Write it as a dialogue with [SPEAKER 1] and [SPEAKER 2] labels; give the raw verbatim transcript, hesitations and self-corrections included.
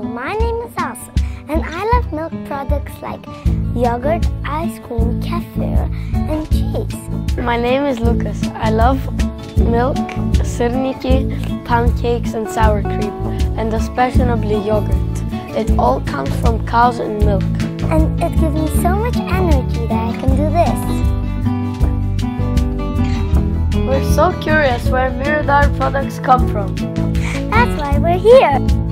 [SPEAKER 1] my name is Elsa, and I love milk products like yogurt, ice cream, kefir, and cheese.
[SPEAKER 2] My name is Lucas. I love milk, sirniki, pancakes, and sour cream, and especially yogurt. It all comes from cows and milk.
[SPEAKER 1] And it gives me so much energy that I can do this.
[SPEAKER 2] We're so curious where Miradar products come from.
[SPEAKER 1] That's why we're here.